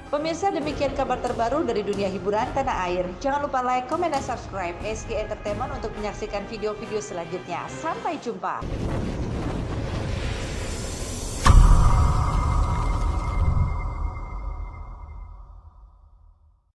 Pemirsa, demikian kabar terbaru dari dunia hiburan tanah air. Jangan lupa like, comment, dan subscribe SG Entertainment untuk menyaksikan video-video selanjutnya. Sampai jumpa.